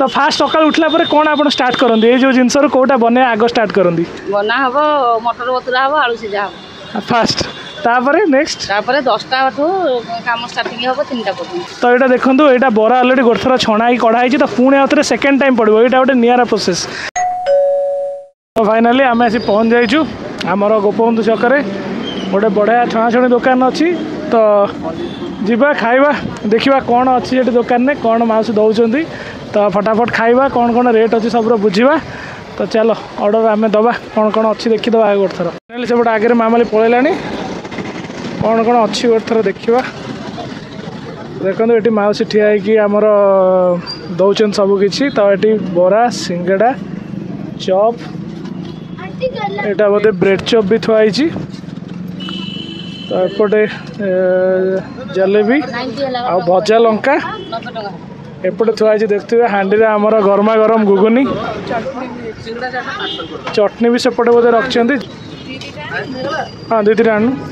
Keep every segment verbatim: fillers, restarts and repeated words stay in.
तो फास्ट सकाल उठला पर कौन आप स्टार्ट करते ये जो जिनस कौटा बने आग स्टार्ट करती बना हम मटर बतुरा हम आलू सीझा हम फास्ट तापर नेक्स्ट तापर दसटा काम स्टार्टिंग हम तीन पर्यटन तो यहाँ देखो यहाँ बरा अलरेडी गोटे थर छणा ही कढ़ाई तो पुणी आउ थे सेकेंड टाइम पड़ो यहाँ गोटे निरा प्रोसेस। तो फाइनाली आम आसी पहुँच जाइचु आमर गोपबंधु छकरे गोटे बढ़िया छणाछणी दुकान अच्छी तो जीवा खाइबा देखा कौन अच्छी ये दुकान में कौन माउस दौरान तो फटाफट खाइबा कौन कौन रेट अच्छी सब बुझा तो चलो ऑर्डर आम दबा कौन कौन अच्छी देखीद आगे गोटे थर फाइनाली से आगे मामाली पलैला कौन कौन अच्छी गोटे थर देखा देखो ये माउसी ठिया होमर दौरान सबकि तो ये बरा सिंगड़ा चॉप यहाँ बोधे ब्रेड चॉप भी थुआई तो एपटे जलेबी आ भजा लंका एपटे थुआई देखते हांडी में आमर गरमा गरम गुगुनी चटनी भी सेपटे बोधे रखिंट हाँ दी तीन आनु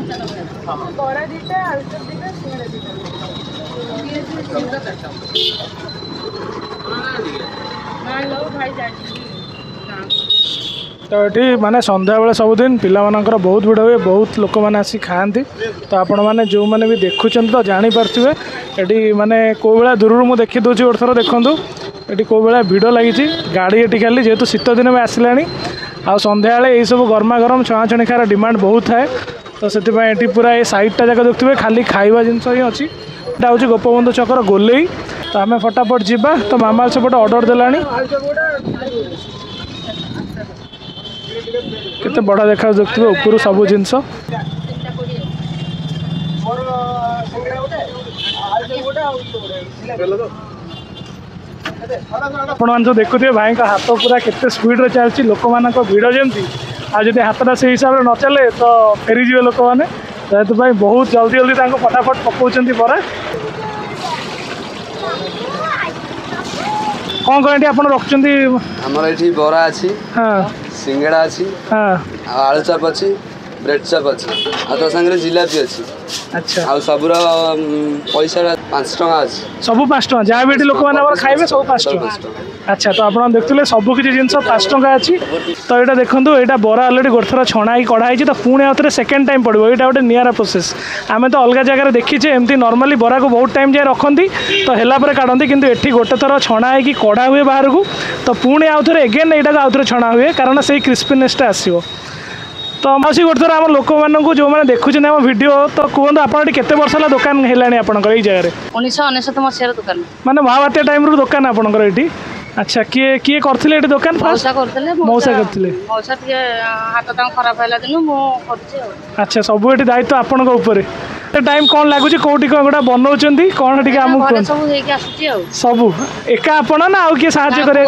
तो ये माने संध्या बेले सबुदिन पिलामानकर बहुत भिड़ हुए बहुत लोक मैंने आसी खाती तो आपण मैंने जो मैंने भी देखुं तो जापारे ये माने कौ भाया दूर मुझे देखी दूसरी गोटे थर देखूँ ये कौ भाया भिड़ लगी गाड़ी ये खाली जेहेतु शीत दिन में आसला आ संध्या यही सब गरमा गरम छणाछणी खार डिमांड बहुत थाए तो से पूरा ये साइडटा जाक देखते खाली खाଇବା जिनस ही अच्छी यहाँ हूँ गोपबंधु छकर गोलेई तो आम फटाफट जावा तो मामा सेपटे ऑर्डर देलानी केते बड़ा देखा देखते ऊपर सब जिनस आपण जो देखुए भाई का हाथ पूरा केते स्पीड चलती लोक मान भिड़ जमी आज हाथटा से हिसाब से न चले तो फेरीजे लोक मैंने तो बहुत जल्दी जल्दी फटाफट पकाउं बरा कौन कौन आप रखुच्च आमर ये बरा अच्छी हाँ सिंगड़ा अच्छी हाँ आलू चप अच्छी ब्रेड चप अच्छी आ तो संगे जिलापी अच्छी अच्छा आ सबुर पैसा पाँच टका अच्छी सब पाँच टका जहाँ भी लोक मैंने खाइबे सब पाँच टका अच्छा तो आप देखते सब किसी जिन पाँच टका अच्छी तो यहाँ देखो यहाँ बरा अलरेडी गोटे थर छणा ही कढ़ाई तो पुणी आउ थे सेकेंड टाइम पड़ो यहाँ गोटे निरा प्रोसेस आम तो अलग जगह देखीचे एमती नॉर्मली बरा को बहुत टाइम जाए रखती तो हेलापर काढ़ती किंतु एठी गोटे थर छणा ही कढ़ा हुए बाहर को तो पुणी आउ थे एगेन यहाँ आउ थे छणा हुए कारण से क्रिस्पीनेसटा आसो तो मौसी गोटे थर आम लोक मानू जो मैंने देखुं आम भिड तो कहते आप केते वर्ष है दुकान है आपंकर ये जगह उन्नीस अनेशत मसीह दुकान माने महाबात्या टाइम रू दुकान आपंकर ये अच्छा किए किए करथिले एटी दुकान मौसा करथिले मौसा करथिले मौसा के हाथ तां खराब हैला दिनु मो करछि अच्छा सब एटी दायित्व आपन को ऊपर ए टाइम कोन लागुची कोठी कोडा बनौचंदी कोन एटी हमु कोन सब हेकि आसुची आ सब एका आपन ना आ के सहाय्य करे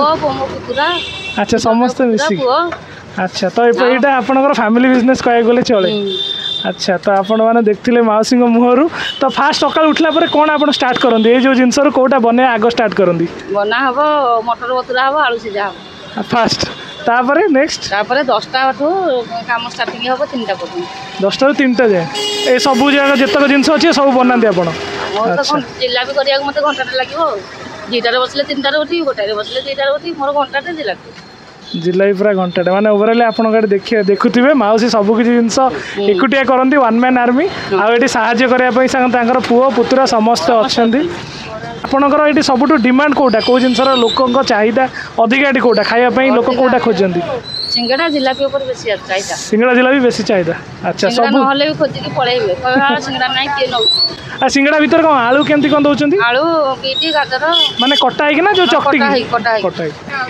अच्छा समस्त मिसी अच्छा तो एटा आपनकर फैमिली बिजनेस कहे गले चले अच्छा तो आपण मैंने देखते मौसी मुहर तो फास्ट सकाल उठला पर कौन आप स्टार्ट करते ये जो जिनस कौटा बने आग स्टार्ट करती बना हम मटर बतुरा हम आलू सीझा हम फास्ट तापर नेक्स्ट तापर दसटा काम स्टार्टिंग हम तीन पर्यटन दसटा तीन टा जाए ये सब जगह जितक जिन अच्छे सब बनाते आप जिलापी करने मत घंटाटे लगे दुईटार बसले तीन टार उठी गोटे बसले दुईटार उठी मोर घंटाटे जिलापी जिला पूरा घंटाटे मैंने ओवरऑल आपन देखिए देखुवे मौसी सबकि जिनस एकुटिया करती वन मैन आर्मी आगे साहाय्य करने पुओ पुतुरा समस्त अच्छा आपंकर ये सब डिमांड कौटा कौ जिन लोक चाहिदा अधिका ये कौटा खायापी लोक कौटा खोजती सिंगड़ा जिलापी ऊपर बेसी चाहिदा सिंगड़ा जिलापी बेसी चाहिदा अच्छा सब नहले भी खोजिक पळेइबे कहबा सिंगड़ा नाही के नौ आ सिंगड़ा भीतर कौन आलू केमती कौन दौरान आलू बीटी गाजर माने कटा है ना जो चकटी कटा कटा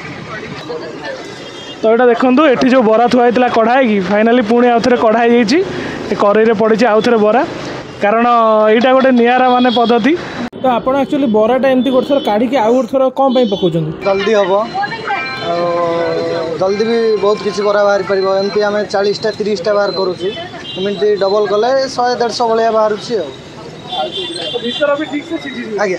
तो यहाँ देखो ये जो बरा थुआ कढ़ाई फाइनाली पुणी आउ थे कढ़ाई कड़े पड़ी आउ थे बरा कारण यहाँ गोटे निरा मान पद्धति तो आपड़ एक्चुअली बराटा एमती गोटे थर काढ़ी आउ गोटे थर कौन पकाउं जल्दी हम जल्दी भी बहुत किसी बरा बाहर पार एमती आम चालीसटा तीसटा बाहर करुँच डबल कले शहे देढ़ भाया बाहर आज्ञा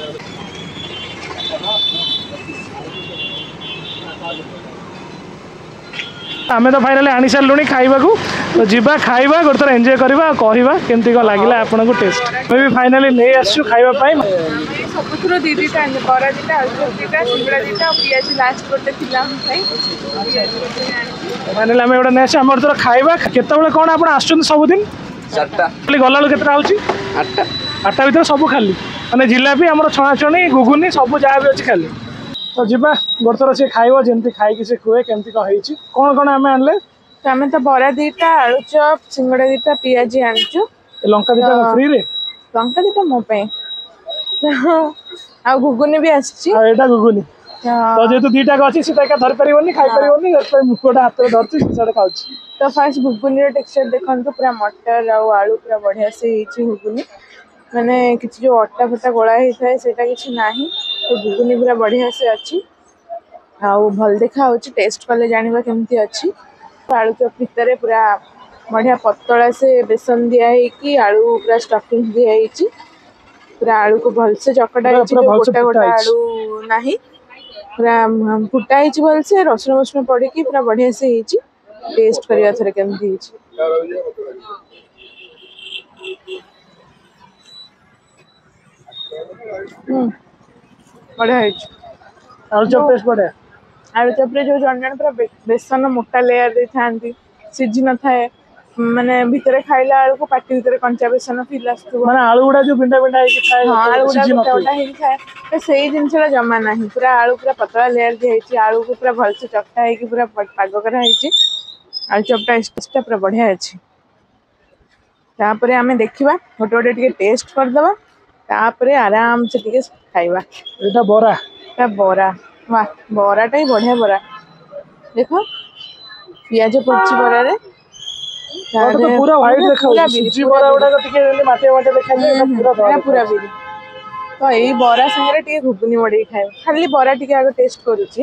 आमे तो फाइनाली आनी सारूँ खाइबा तो जीवा खाइबा गोटे थर एंजॉय करवा कहवा केमती कौन लगे आपको टेस्ट मैं भी फाइनाली नहीं आसु खाइबा ସବୁଥିରୁ ଦି ଦିଟା ଆଣିଲି ବରା ଦିଟା ଆଳୁଚପ ଦିଟା ସିଙ୍ଗଡ଼ା ଦିଟା ଆଉ ପିଆଜି ଲାଷ୍ଟ ଗୋଟେ ଥିଲା ଆମ ପାଇଁ फाइनाली आम गोटे नेक्स्ट आम थोड़ा खाଇବା केतବେଳେ କ'ଣ ଆପଣ ଆସୁଛନ୍ତି ସବୁଦିନ ଚାରିଟା ଖାଲି ଗଲାବେଳକୁ କେତେଟା ହେଉଛି ଆଠଟା ଆଠଟା ଭିତରେ ସବୁ ଖାଲି ମାନେ ଜିଲାପି ଆମର ଛଣାଛଣି ଘୁଗୁନି ସବୁ ଯାହା ବି ଅଛି ଖାଲି ତ ଯିବା ଗୋଟେ ଥର ସିଏ ଖାଇବ ଯେମିତି ଖାଇକି ସେ କୁହେ କେମିତି କ'ଣ ହେଇଛି କ'ଣ କ'ଣ ଆମେ ଆଣିଲେ ତ ଆମେ ତ ବରା ଦିଟା ଆଳୁଚପ ସିଙ୍ଗଡ଼ା ଦିଟା ପିଆଜି ଆଣିଛୁ ଲଙ୍କା ଦିଟା ଫ୍ରିରେ ଲଙ୍କା ଦିଟା ମୋ ପାଇଁ ଆଉ ଘୁଗୁନି ବି ଆସିଛି ଆଉ ଏଇଟା ଘୁଗୁନି ତ ଯେହେତୁ ଦିଟା ଅଛି ସେଟା ଏକା ଧରି ପାରିବନି ଖାଇ ପାରିବନି ସେଥିପାଇଁ ମୁଁ ଗୋଟେ ହାତରେ ଧରିଛି ସେଟା ଖାଉଛି ତ ଫାଷ୍ଟ ଘୁଗୁନିର टेक्सचर ଦେଖନ୍ତୁ ପୁରା ମଟର ଆଉ ଆଳୁ ପୁରା ବଢ଼ିଆ ସେ ହେଇଛି ଘୁଗୁନି ମାନେ କିଛି ଯେଉଁ ଅଟା ଫଟା ଗୋଳା ହେଇଥାଏ ସେଇଟା କିଛି ନାହିଁ ତ ଘୁଗୁନି ପୁରା ବଢ଼ିଆ ସେ ଅଛି ଆଉ ଭଲ ଦେଖା ହେଉଛି ଟେଷ୍ଟ କଲେ ଜାଣିବା କେମିତି ଅଛି ଆଳୁଚପ ଭିତରେ ପୁରା ବଢ଼ିଆ ପତଳା ସେ ବେସନ ଦିଆ ହେଇକି ଆଳୁ ପୁରା ଷ୍ଟଫିଂ ଦିଆ ହେଇଛି ପୁରା ଆଳୁକୁ ଭଲସେ ଚକଟା ହେଇଛି ଗୋଟା ଗୋଟା ଆଳୁ ନାହିଁ पूरा फुटा ही भलसे रसुण वसुण पड़ी पूरा बढ़िया से ही टेस्ट करवा थोड़े केमती बढ़िया आलूचप टेस्ट बढ़िया आलूचप जो जन जन पूरा बेसन मोटा लेयर दे था सीझी न थाए माने भितर खाइला आलू को पाटी भितर कंचा बेसन फील आसुव माने आलू गुडा जो बिंडा बिंडा हेकी थाए हां आलू गुडा बिंडा बिंडा हेकी थाए तो सेही जिनसला जमा नाही पूरा आलू पूरा पतला लेयर दे हेची आलू को पूरा भल से चकटा हेकी पूरा पाग करा हेची आलू चपटा टेस्ट पूरा बढ़िया अछि तापरे हमें देखिबा गोटे गोटे टिके टेस्ट कर दबा तापरे आराम से टिके खाइबा एटा बोरा एटा बोरा वाह बोराटा ही बढ़िया बोरा देखो पियाज पड़ची बोरा रे तो पूरा व्हाइट देखा सुजी बरा उडा टिके माटे माटे देखा जाय पूरा पूरा पूरा बिरी तो एई बरा संगे टिके घुगनी मडे खाए खाली बरा टिके आगे टेस्ट करूची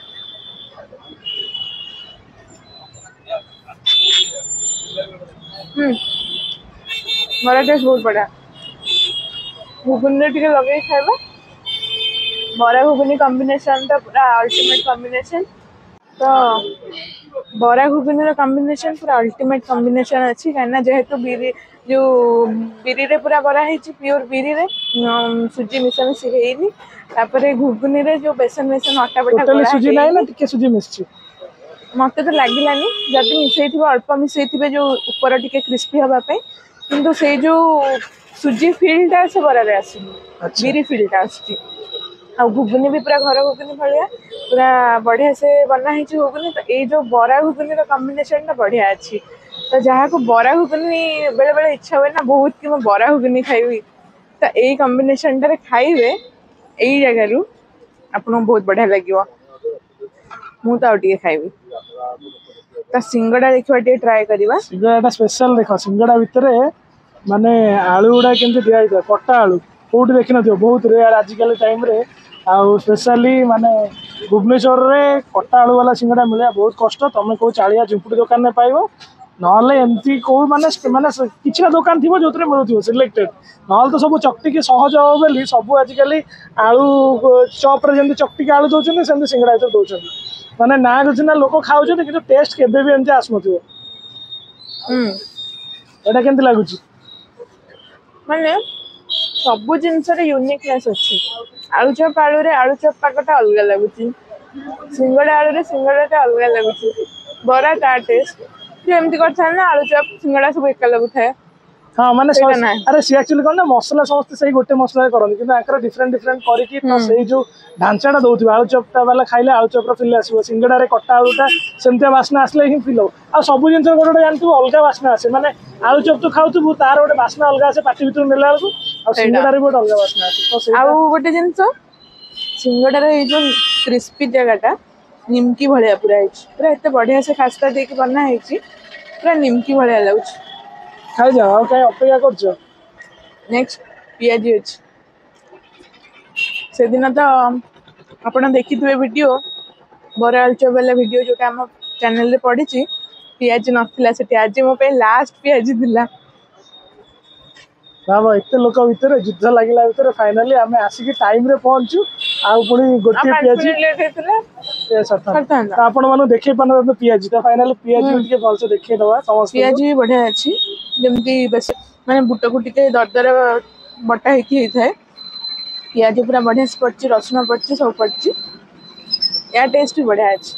हम बरा टेस्ट बहुत बढ़िया घुगनी टिके लगे खाइबा बरा घुगनी कॉम्बिनेशन तो पूरा अल्टीमेट कॉम्बिनेशन तो बरा घुगनी कॉम्बिनेशन पूरा अल्टीमेट कॉम्बिनेशन अच्छी कहना जेहेतु बिरी जो बिरी रे पूरा बरा है प्योर बिरी रे सुजी मिसा मिसी हेनी तापर घुगनी रे जो बेसन बेसन अटा बटा टोटली सुजी नाही ना टिके सुजी मिसची मते तो लागिलानी जदी मिसैथिबो अल्प मिसैथिबे जो ऊपर टिके क्रिस्पी हबा पे किंतु से जो सुजी फीलटा से बरा रे आसी बिरी फीलटा आसी आ घुगनी भी पूरा घर घुगनी भाया पूरा बढ़िया से बना है घुगनी तो ये जो बरा घुगनी कॉम्बिनेशन टा बढ़िया अच्छी तो जहाँ को बरा घुगनी बेले बेले इच्छा हुए ना बहुत कि मैं बरा घुगनी खाइबी तो यही कॉम्बिनेशन टा खाइबे यही जगह रु आपको बहुत बढ़िया लगे मु तो आउटे खाइबी तो सिंगड़ा देखा टे ट्राए करवा सिंगड़ा स्पेशल देख सिंगड़ा भितर माने आलू गुड़ा केमती दिया कटा आलू कौटी देखी न बहुत रेयर आजिकल टाइम रे आउ स्पेशली माने भुवनेश्वर रे कटा आलू वाला सिंगड़ा मिले बहुत कष्ट तुम कौ चालिया झुंपुड़ी दुकान में पाइब ना एमती कौ माने माने किसी दुकान थी जो मिलूँ सिलेक्टेड ना तो सब चकटिकी सहज हो बोली सब आजिकल आलू चप्रे जमी चकटिकी आलू दौरान सेमती सिंगड़ा भर दौरान माने ना सीना लोक खाऊँ कि टेस्ट केवे भी एमती आसुन एटा केमती लगुच माने सबू जिनस यूनिकनेस अच्छी आलूचप आलू रे आलूचप पाकटा अलग लगुच सिंगड़ा आलू रे सिंगड़ाटा अलग लगुच बरा ता टेस्ट जो एमती करथा ना आलूचप सिंगड़ा सब एक लगु थाए हाँ माने अरे सी एक्चुअली कौन ना मसला समस्त से गोटे मसला करते कि डिफरेंट डिफरेंट करके तो से जो ढांचाटा दौर आलू चपटा वाला खाइले आलू चपर फिल आसो सिंगड़ा रे कटा आलूटा सेमती बास्ना आसले ही फिल हो आ सब जिन गोटे गोटे जानते अलग बास्ना आसे माने आलू चप तो खाऊ तार गोटे बास्ना अलग आसे पाटी भर नेला बेलू आ सिंगड़ा रे गोटे अलग बास्ना आसे आ गोटे जिनस सिंगड़ार ये जो क्रिस्पी जगहटा निमकी भाया पूरा पूरा एत बढ़िया से खास्ता देके बना है पूरा निमकी भाया लगुच खाई जाओ कहीं अपेक्षा कर नेक्स्ट पियाजी अच्छी से दिन तो आप देखिए वीडियो बरा आलूचप वाला वीडियो जोटा आम चैनल रे पड़ी पियाजी नाला से आज मो लास्ट पियाजी थिला भाव एत लोक भितर युद्ध लगे भितर फाइनाली आम आसिक टाइम रे पहुंचू आउ पुणी गोटे पियाजी आपण मानु देखे पाना पियाजी तो फाइनाली पियाजी के भलसे देखे दवा समस्त पियाजी भी बढ़िया अच्छी जमती बस माने बुट को टिके दरदर बटा हेकी थाए पियाज पूरा बढ़िया से पड़ची रसुण पड़ची सब पड़ची या टेस्ट भी बढ़िया अच्छे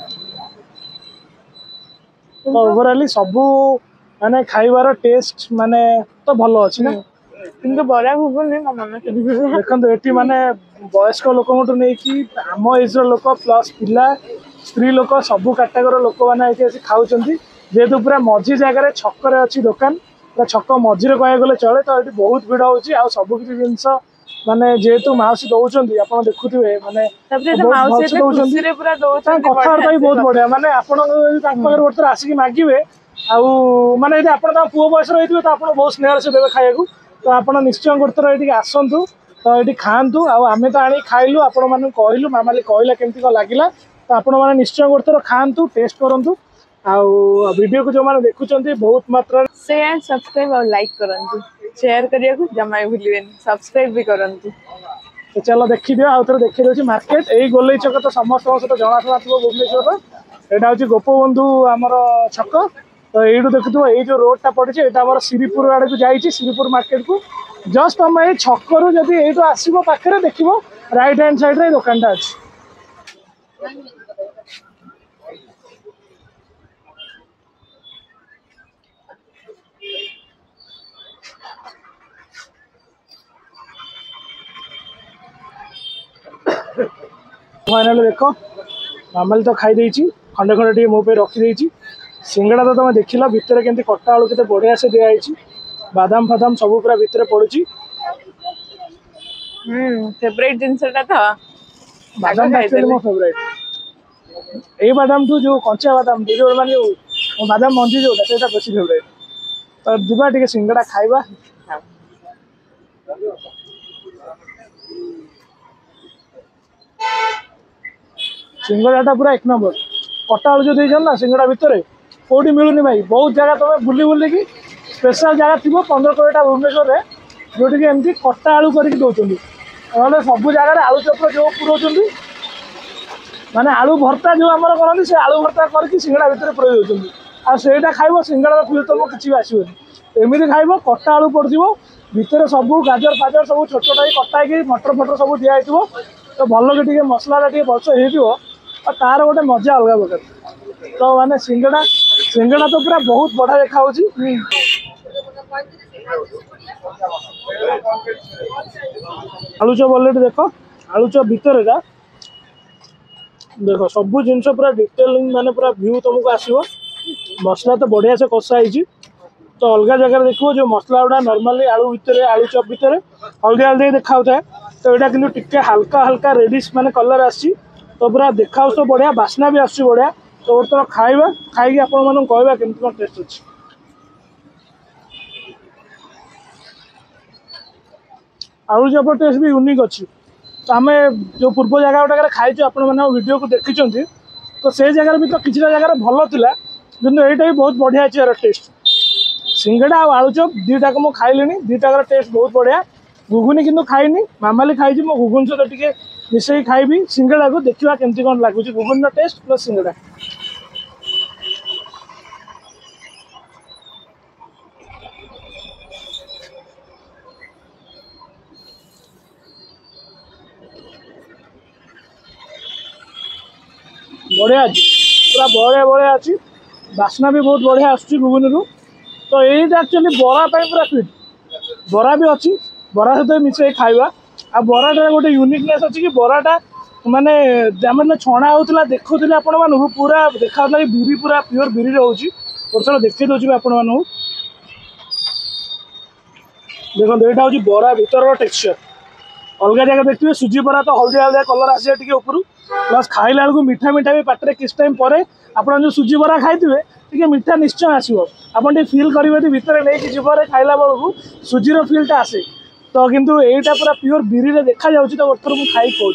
ओवराली सबू माने खाइबार टेस्ट माने तो भलो अच्छी ना किंतु बरा घुगुनी मो मन देखो ये माने वयस्क लोक नहीं कि आम एज लोक प्लस पिला स्त्री लोक सबू काटागर लोक मैंने खाऊँ जेहेतु पूरा मझी जगार छक अच्छी दुकान पूरा छक मझीरे कह गले चले तो ये बहुत भिड़ हो सब किसी जिनस माने जेहेतु माउसी दौरान आप देखुए माने कथबार्ता भी बहुत बढ़िया माने आप आसिक मागे आने आप पुओ बयस रही तो आप बहुत स्नेह से देवे खाया तो आप निश्चय गोटे ये आसतु तो ये खातु आम तो आनी खाइलु आपण मैंने कहलु मामाली कहला केमती कौन लगे तो आपण मैंने निश्चय गोटे खातु टेस्ट करूँ आउ वीडियो को जो मैंने देखुं बहुत मात्रा शेयर सब्सक्राइब और लाइक करंतु शेयर करिया को जमा भूलिबेन सब्सक्राइब भी करंतु तो चलो देखी दियो आउ थे देखी दे मार्केट यही गोलई छक तो समस्त सहित जनाशुना थी भुवनेश्वर यहाँ हूँ गोपबंधु आमर छक तो यू देखु ये जो रोडटा पड़ी यहाँ श्रीपुर आड़े को जाइए श्रीपुर मार्केट को जस्ट आम ये छकरू जब ये आसो पाखे देख राइट हैंड साइड दुकानटा अच्छी फाइनाली देख मामाली तो खाई खंडे खंडे टे मो पे रखी सिंगड़ा तो तुम देखला भितर केमती कटा आलू के बढ़िया से दिखाई बादाम फादाम सब पूरा भितर पड़ी फेवरेट जिनसटा था बादाम मो फेवरेट ये बादाम ठू जो कंचा बादाम जो माने बादाम मंजी जोटा से बेसी फेवरेट तो जीवा टे सिंगड़ा खाइबा सिंगड़ा पूरा एक नंबर कटा आलू जो देन ना सिंगड़ा भितर कौटी मिलूनी भाई बहुत जगह तुम बुली बुल की स्पेशल जगह थी पंद्रह कोड़े भुवनेश्वर में जोटि एमती कटा आलू करके दौरान ना सब जगह आलू चप जो पुराउं माने आलू भर्ता जो आम करते से आलू भर्ता करके सिंगड़ा भितर पुराई दौरान आईटा खाइब सिंगड़ा फिल तुम किसी भी आसबनी एमती खाइब कटा आलू पड़ो भितर सब गाजर फाजर सब छोट छोट कटा मटर फटर सब दिखाई तो भल के मसला भलसे हो तार गोटे मजा अलग प्रकार तो माने सिंगड़ा सिंगड़ा तो पूरा बहुत बढ़िया देखा आलू चप अलरेडी देख आलू चप भितर देख सब जिनस पूरा डिटेलिंग माने पूरा व्यू तुमको आसो मसला तो बढ़िया से कषाई तो अलग जगह देखो जो मसला गुड़ा नॉर्मली आलू भितर आलू चप भितर हल्दी हल्दी देखा तो यहाँ कि टिके हल्का हल्का रेडिश माने कलर आसी तो पूरा देखा तो बढ़िया बास्ना भी आस बढ़िया तो गोटे थर खाइबा खाई आपण मन कहवा केमती कौन टेस्ट अच्छी आलू चप टेस्ट भी यूनिक अच्छी तो आम जो पूर्व जगह गुटाक खाई आपण मैंने वीडियो को देखी तो से जगह भी तो किसी जगह भल था कि यहाँ भी बहुत बढ़िया अच्छी यार टेस्ट सिंगड़ा और आलू चप दुईटा को मुझे खाइली दुईटा टेस्ट बहुत बढ़िया घुगुनी किंतु खाइनी मामाली खाई मो घुगुन सहित टिके मिसई खाइबी सिंगड़ा को देखा केमती कौन लगुच घुगुन टेस्ट प्लस सिंगड़ा बढ़िया अच्छी पूरा बढ़िया बढ़िया अच्छी बास्ना भी बहुत बढ़िया आसुची घुगुनी रू तो ये एक्चुअली बरा पूरा फिट बरा भी अच्छी बरा सहित मिसई खाइबा आ बराटा गोटे यूनिकनेस अच्छी कि बराटा माने आम छणा होता देखुले आपण मानू पूरा देखा कि बिरी पूरा प्योर बिरी रोचे गोटे देखी दूसरी आपण मानू देखो यहाँ हूँ बरा भीतर टेक्सचर अलग जगह देखिए सुजी बरा तो हल्दी हल्दिया कलर आसे टे ऊपर प्लस खाइला बेलू मीठा मीठा भी पाटे किस टाइम पर आप जो सुजी बरा खाइए टे मीठा निश्चय आसो आपन फिल करेंगे भितर नहीं जीवर खाइला बेलू सुजीर फिल्टा आसे तो किंतु एटा पूरा प्योर बिरी रे देखा जाउची तो गोटे थर मु खाई कहूँ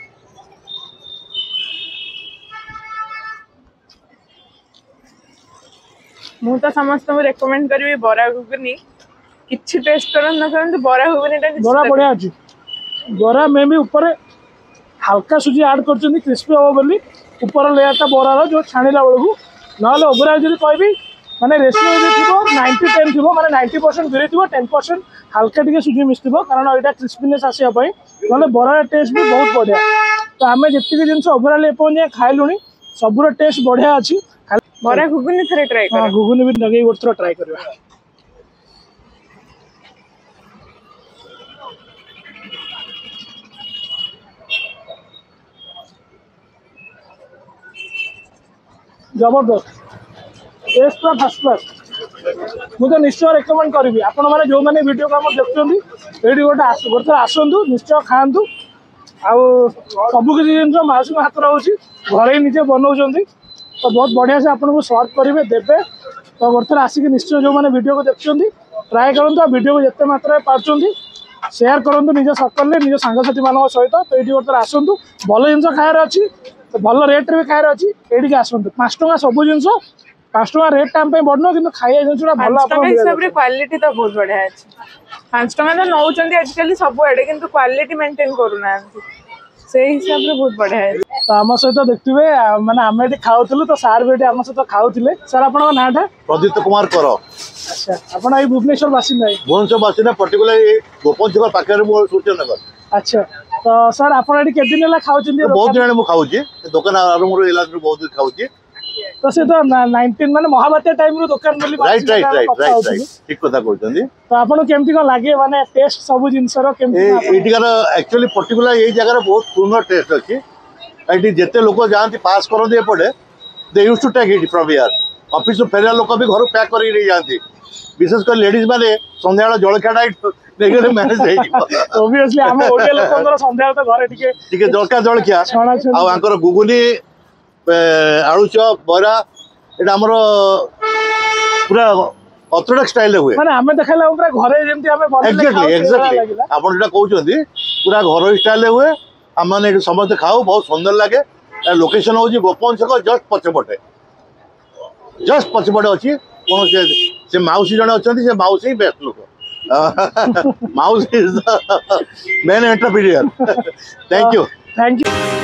मु तो समस्त रेकमेंड करी बरा घुगुनी किछि टेस्ट करन न करन बरा घुगुनीटा बरा बढ़िया अच्छी बरा में भी ऊपर हल्का सुजी ऐड कर क्रिस्पी हम बोली ऊपर लेयरटा बरार जो छाणिला बेलू ना ओवरऑल जब कहि माने रेशियो जो थी नाइंटी टेन थी माने नाइंटी परसेंट बिरी थी टेन परसेंट हल्का टे सुजी मिस थी कारण यहाँ क्रिस्पीनेस आसापी ना बरार टेस्ट भी बहुत बढ़िया। तो आम जी जिन ओवरऑल एपन खाइलुणी सबूर टेस्ट बढ़िया अच्छी। बरा घुगुनी थरे ट्राई कर घुगुनी भी लगे गोटे थर ट्राए करवा। जबरदस्त टेस्ट पूरा फर्स्ट क्लास। मुझे निश्चय रेकमेंड करी आपण मैंने जो मैंने वीडियो को देखते ये गोटे गोटे आसतु निश्चय खातु। आउ सबकि जिन मौसी हाथ रोचे घर ही निजे बनाऊँ तो बहुत बढ़िया से आपको सर्व करेंगे देवे। तो गोटे थर आसिक निश्चय जो मैंने वीडियो को देखते ट्राए करूँ वीडियो को जिते मात्रा पार्टी सेयार करूँ निज सर्कल निज सांगसाथी मान सहित। तो ये गोटे आसतु भल जिन खायार अच्छी तो भल रेट भी खायार अच्छी ये आसतु पाँच टका सब जिन पाँच टका रेट टाइम बढ़ना कि खाया जिन भल हिसाब से क्वालिटी तो बहुत बढ़िया अच्छे। पाँच टका तो नौ आजिकल सबुआड़े कि क्वालिटी मेंटेन करूना से हिसाब से बहुत बढ़िया है। तो आम सहित देखिए माने आम ये खाऊलु तो सार भी आम सहित खाऊले। सर आप नाटा प्रदीप कुमार कर। अच्छा आप भुवनेश्वर बासिंदा भुवनेश्वर बासिंदा पर्टिकुलर गोपन छक पाखे सूर्यनगर। अच्छा तो सर आप दिन है खाऊ बहुत दिन मुझे खाऊँ दुकान आरंभ बहुत दिन खाऊँ। तो से तो नाइंटीन माने महाबात्या टाइम रो दुकान बोली right right right right right ठीक कथा कहते। तो आपन केमती को लागे माने टेस्ट सब जिंस रो केमती एटिकार एक्चुअली पर्टिकुलर ये जगह बहुत सुंदर टेस्ट अच्छी। ये जिते लोक जाती पास करते एपटे they use to take it from here office फेरिया लोक भी घर पैक कर नहीं जाती विशेषकर लेडीज माने संध्या जलखिया मैनेज ओबियसली हम ओडिया लोकंकर संध्या तो घर टिके टिके जलखिया जलखिया आ आंकर गुगुनी आलू चप बरा एटा हमर पूरा ऑर्थोडॉक्स स्टाइल हुए माने हमें देखाला पूरा घरे जेमती हमें बनले एग्जैक्टली एग्जैक्टली आपण जेटा कहउछंदी पूरा घर स्टाइल हुए हम माने समस्त खाऊ बहुत सुंदर लगे। लोकेशन होची गोपन छक जस्ट पछपटे जस्ट पछपटे अछि कोन से से माउसी जने अछंती से माउसी बेस्ट लोक माउसी is the main entrepreneur. Thank you thank you.